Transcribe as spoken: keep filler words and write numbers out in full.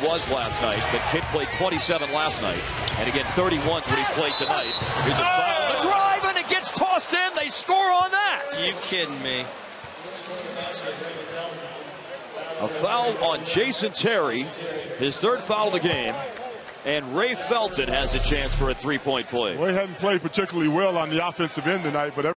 was last night, but Kidd played twenty-seven last night. And again, thirty-one is what he's played tonight. Here's a foul. The drive, and it gets tossed in. They score on that. Are you kidding me? A foul on Jason Terry, his third foul of the game. And Ray Felton has a chance for a three-point play. Well, he hadn't played particularly well on the offensive end tonight, but